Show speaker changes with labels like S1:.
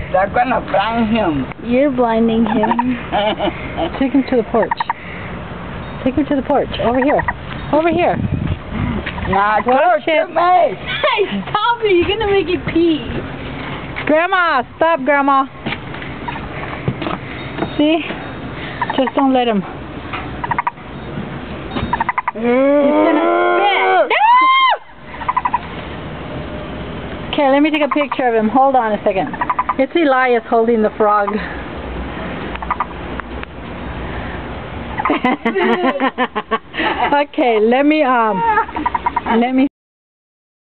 S1: They're gonna blind him.
S2: You're blinding him.
S3: Take him to the porch. Take him to the porch. Over here. Over here.
S1: Nah,
S3: Watch
S1: close
S3: it.
S1: to me.
S2: Hey, stop it. You're gonna make it pee.
S3: Grandma, stop, Grandma. See? Just don't let him. He's gonna spit. No! Okay, let me take a picture of him. Hold on a second. It's Elias holding the frog. Okay, let me